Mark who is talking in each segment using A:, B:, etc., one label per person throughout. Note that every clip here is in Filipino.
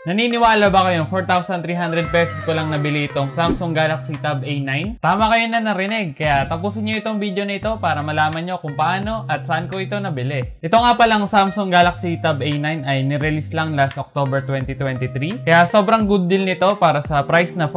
A: Naniniwala ba kayong 4,300 pesos ko lang nabili itong Samsung Galaxy Tab A9? Tama kayo na narinig, kaya tapusin nyo itong video na ito para malaman nyo kung paano at saan ko ito nabili. Ito nga palang Samsung Galaxy Tab A9 ay nirelease lang last October 2023, kaya sobrang good deal nito para sa price na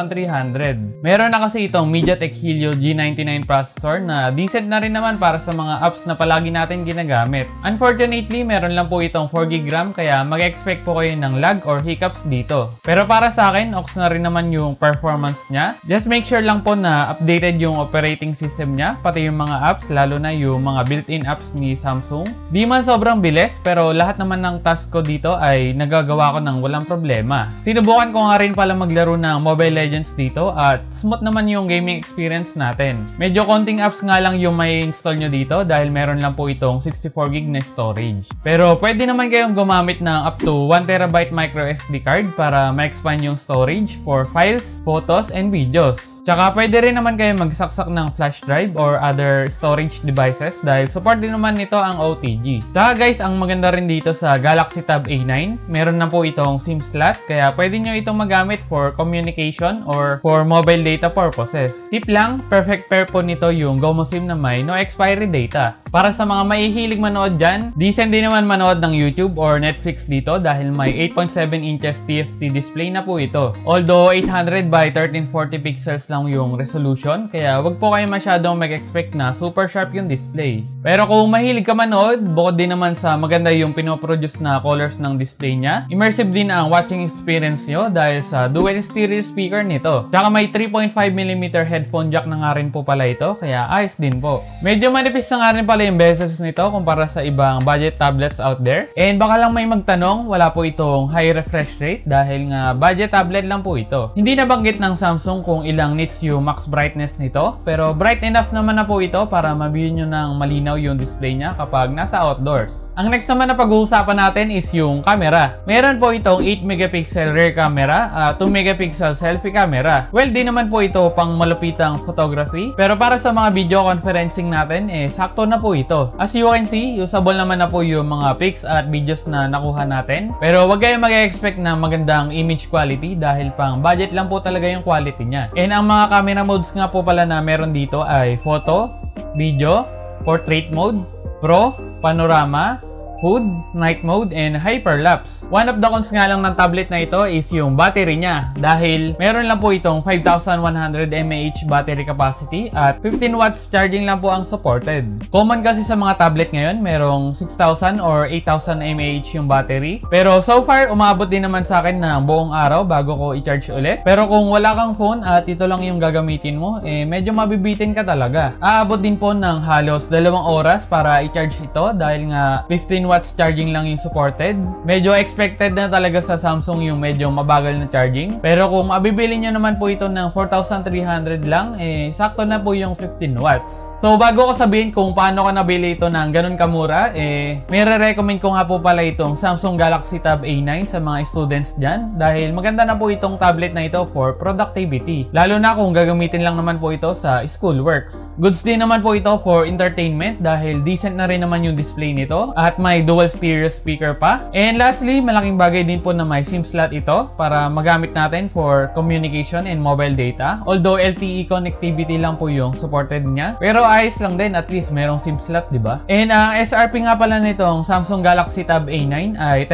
A: 4,300. Meron na kasi itong MediaTek Helio G99 processor na decent na rin naman para sa mga apps na palagi natin ginagamit. Unfortunately, meron lang po itong 4GB RAM, kaya mag-expect po kayo ng lag or hiccups dito. Pero para sa akin, okay na rin naman yung performance niya. Just make sure lang po na updated yung operating system niya, pati yung mga apps, lalo na yung mga built-in apps ni Samsung. Di man sobrang bilis, pero lahat naman ng task ko dito ay nagagawa ko ng walang problema. Sinubukan ko nga rin pala maglaro ng Mobile Legends dito at smooth naman yung gaming experience natin. Medyo konting apps nga lang yung may install nyo dito dahil meron lang po itong 64GB na storage. Pero pwede naman kayong gumamit ng up to 1TB micro SD card para ma-expand yung storage for files, photos, and videos. Tsaka pwede rin naman kayo magsaksak ng flash drive or other storage devices dahil support din naman nito ang OTG. Tsaka guys, ang maganda rin dito sa Galaxy Tab A9, meron na po itong SIM slot kaya pwede nyo itong magamit for communication or for mobile data purposes. Tip lang, perfect pair po nito yung GOMO SIM na may no expiry data. Para sa mga maihilig manood dyan, decent din naman manood ng YouTube or Netflix dito dahil may 8.7 inches TFT display na po ito. Although 800 by 1340 pixels lang yung resolution, kaya wag po kayo masyadong mag-expect na super sharp yung display. Pero kung mahilig ka manood, bukod din naman sa maganda yung pinoproduce na colors ng display niya, immersive din ang watching experience nyo dahil sa dual stereo speaker nito. Tsaka may 3.5mm headphone jack na nga rin po pala ito, kaya ayos din po. Medyo manipis na nga rin pala yung bezels nito kumpara sa ibang budget tablets out there. And baka lang may magtanong, wala po itong high refresh rate dahil nga budget tablet lang po ito. Hindi nabanggit ng Samsung kung ilang nits yung max brightness nito, pero bright enough naman na po ito para ma-view nyo ng malinaw yung display niya kapag nasa outdoors. Ang next naman na pag-uusapan natin is yung camera. Meron po itong 8MP rear camera, 2MP selfie camera. Well, di naman po ito pang malupitang photography, pero para sa mga video conferencing natin, sakto na po ito. As you can see, usable naman na po yung mga pics at videos na nakuha natin. Pero wag kayong mag-expect na magandang image quality dahil pang budget lang po talaga yung quality niya. And ang mga camera modes nga po pala na meron dito ay photo, video, portrait mode, pro, panorama, food, night mode, and hyperlapse. One of the cons nga lang ng tablet na ito is yung battery niya dahil meron lang po itong 5,100 mAh battery capacity at 15 watts charging lang po ang supported. Common kasi sa mga tablet ngayon, merong 6,000 or 8,000 mAh yung battery. Pero so far, umabot din naman sa akin ng buong araw bago ko i-charge ulit. Pero kung wala kang phone at ito lang yung gagamitin mo, medyo mabibitin ka talaga. Aabot din po ng halos 2 oras para i-charge ito dahil nga 15 watts charging lang yung supported. Medyo expected na talaga sa Samsung yung medyo mabagal na charging. Pero kung mabibili nyo naman po ito ng 4,300 lang, sakto na po yung 15 watts. So bago ko sabihin kung paano ka nabili ito ng ganun kamura, may re-recommend ko nga po pala itong Samsung Galaxy Tab A9 sa mga students dyan dahil maganda na po itong tablet na ito for productivity. Lalo na kung gagamitin lang naman po ito sa schoolworks. Goods din naman po ito for entertainment dahil decent na rin naman yung display nito at may dual stereo speaker pa. And lastly, malaking bagay din po na may SIM slot ito para magamit natin for communication and mobile data. Although LTE connectivity lang po yung supported niya, pero ayos lang din, at least merong SIM slot, di ba? And ang SRP nga pala nitong Samsung Galaxy Tab A9 ay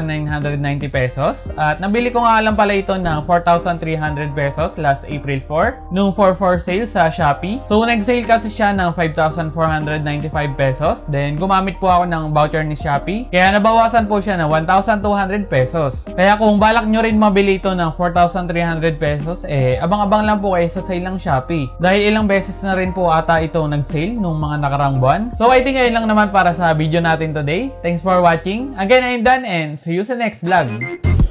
A: 10,990 pesos at nabili ko nga lang pala ito ng 4,300 pesos last April 4 nung 4/4 sale sa Shopee. So nag-sale kasi siya ng 5,495 pesos, then gumamit po ako ng voucher ni Shopee. Kaya nabawasan po siya ng 1,200 pesos. Kaya kung balak nyo rin mabili ito ng 4,300 pesos, abang-abang lang po kayo sa sale ng Shopee. Dahil ilang beses na rin po ata ito nag-sale nung mga nakarang buwan. So I think ayun lang naman para sa video natin today. Thanks for watching. Again, I'm Dan and see you sa next vlog.